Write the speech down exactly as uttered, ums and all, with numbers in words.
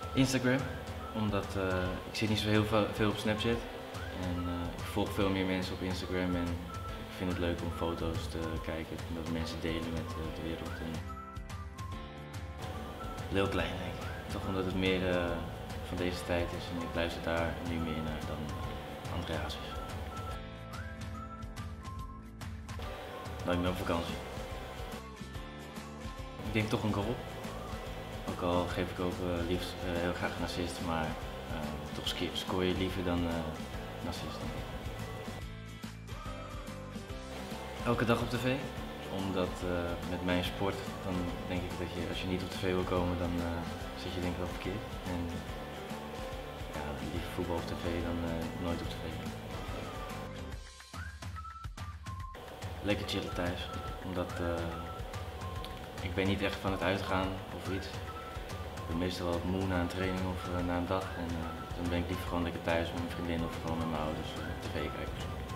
Instagram, omdat uh, ik zit niet zo heel veel op Snapchat en uh, ik volg veel meer mensen op Instagram en ik vind het leuk om foto's te kijken en dat mensen delen met uh, de wereld. En heel klein denk ik, toch omdat het meer uh, van deze tijd is en ik luister daar nu meer naar dan uh, Andreas is. Dan ik ben op vakantie. Ik denk toch een goal. Ook al geef ik ook uh, liefst uh, heel graag een assist, maar uh, toch scoor je liever dan uh, een assist. Elke dag op tv, omdat uh, met mijn sport, dan denk ik dat je als je niet op tv wil komen, dan uh, zit je denk ik wel verkeerd. En ja, liever voetbal op tv dan uh, nooit op tv. Lekker chillen thuis, omdat uh, ik ben niet echt van het uitgaan of iets. Ik ben meestal wel moe na een training of uh, na een dag en uh, dan ben ik liever gewoon lekker thuis met mijn vriendin of gewoon met mijn ouders uh, tv kijken.